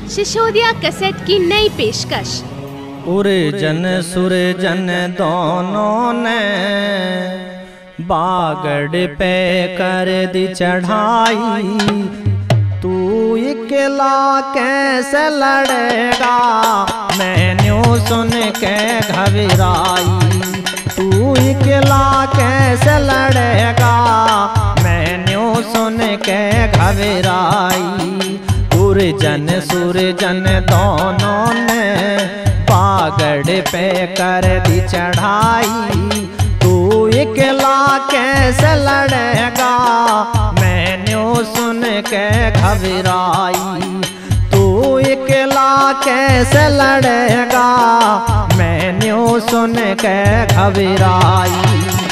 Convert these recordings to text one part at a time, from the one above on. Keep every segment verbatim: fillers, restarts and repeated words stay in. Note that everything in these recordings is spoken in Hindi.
शिशोदिया कैसेट की नई पेशकश। उर्जन सुरजन दोनों ने बागड़ पे कर दी चढ़ाई, तू अकेला कैसे लड़ेगा मैंने सुन के घबराई। तू अकेला कैसे लड़ेगा मैंने सुन के घबराई। उर्जन सुरजन दोनों ने बागड़ पे कर दी चढ़ाई, तू अकेला कैसे लड़ेगा मैंने सुन के घबराई। तू अकेला कैसे लड़ेगा मैंने सुन के घबराई।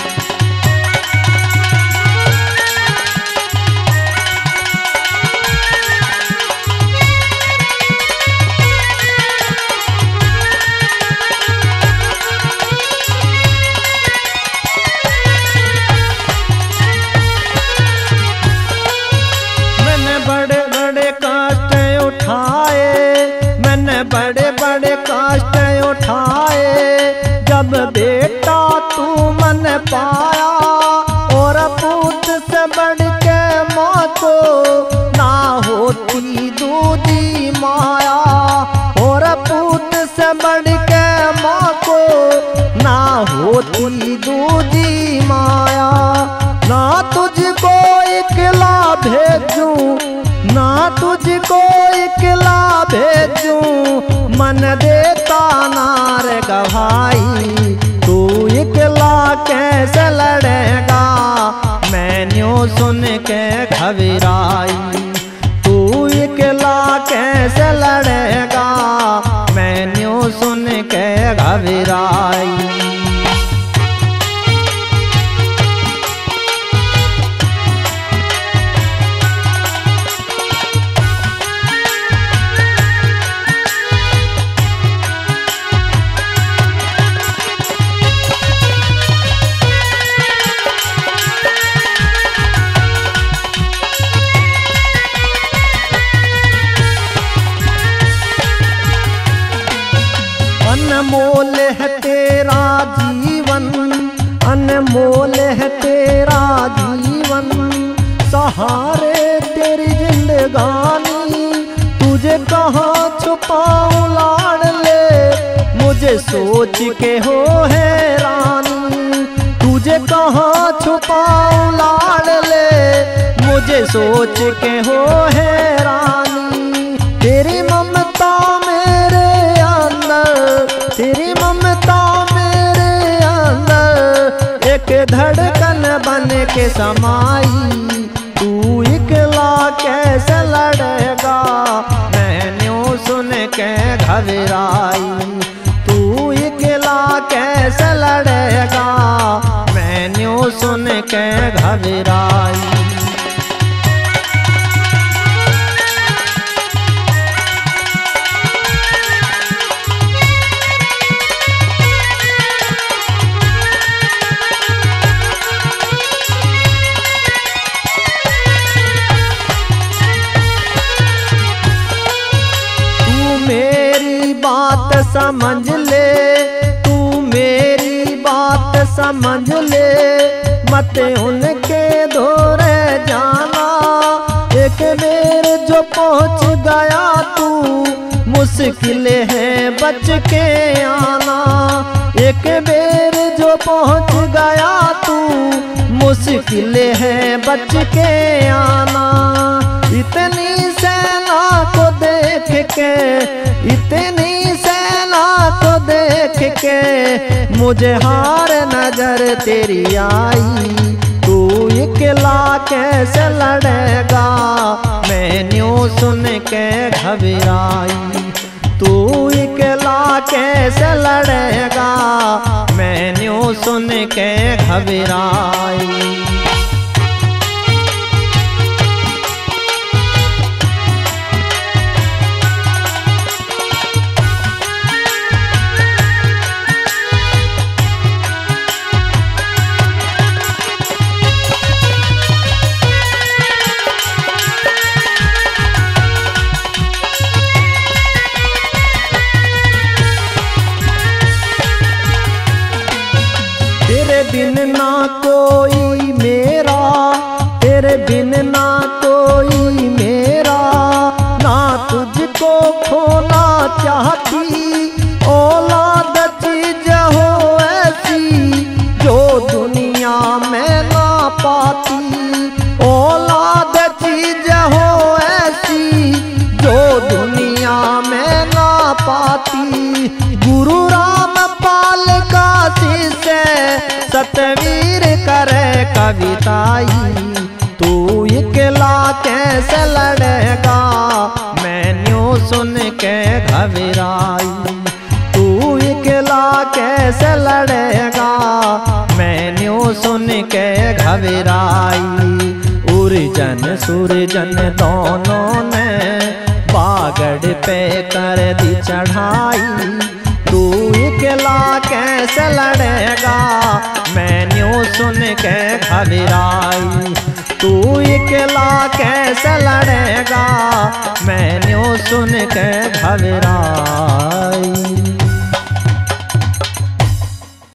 बड़े बड़े कष्ट उठाए, मैंने बड़े बड़े कष्ट उठाए, जब बेटा तू मन पाया और पूत से बढ़ के माँ को ना होती दूधी माया। और पूत से बढ़ के माँ को ना होती दूधी माया। ना तुझको अकेला भेजूं, ना तुझको अकेला भेजूं, मन देता नार गवाई। तू अकेला कैसे लड़ेगा मैंने सुन के घबराई। तू अकेला कैसे लड़ेगा मैंने सुन के घबराई। अनमोल है तेरा जीवन, अनमोल है तेरा जीवन, सहारे तेरी जिंदगानी। तुझे कहाँ छुपाऊं लाडले मुझे सोच के हो हैरानी। तुझे कहाँ छुपाऊं लाडले मुझे सोच के हो हैरानी। तेरी ममता मेरे अंदर, तेरी ममता मेरे अंदर एक धड़कन बन के समाई। तू अकेला कैसे लड़ेगा मैंने सुन के घबराई। तू अकेला कैसे लड़ेगा मैंने सुन के घबराई। मेरी बात समझ ले, तू मेरी बात समझ ले, मत उनके दौरे जाना। एक बेर जो पहुंच गया तू मुश्किल है बच के आना। एक बेर जो पहुंच गया तू मुश्किल है बच के आना। इतनी सेना को देख के, इतनी सेना को देख के मुझे हार नजर तेरी आई। तू अकेला कैसे लड़ेगा मैंने सुन के घबराई। तू अकेला कैसे लड़ेगा मैंने सुन के घबराई। बिन ना कोई मेरा, तेरे बिन ना कोई मेरा, ना तुझको खोना चाहती औलाद चीज हो ऐसी जो दुनिया में ना पाती। औलाद चीज हो ऐसी जो दुनिया में ना पाती। गुरु रामपाल का शिष्य सतवीर करे कविताई, तू इकला कैसे लड़ेगा मैन्यू सुन के घबराई। तू इकला कैसे लड़ेगा मैन्यू सुन के घबराई। उर्जन सुरजन दोनों ने बागड़ पे कर दी चढ़ाई। तू इकला कैसे लड़ेगा मैन्यू सुन के घबराई। तू इकला कैसे लड़ेगा मैन्यू सुन के घबराई।